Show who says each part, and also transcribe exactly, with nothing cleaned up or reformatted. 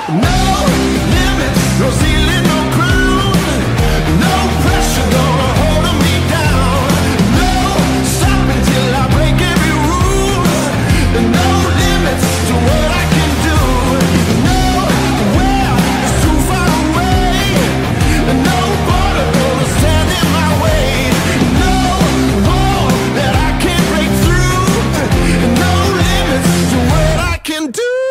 Speaker 1: No limits, no ceiling, no crown. No pressure gonna hold me down. No stopping till I break every rule. No limits to what I can do. Nowhere is too far away. No border gonna stand in my way. No wall that I can't break through. No limits to what I can do.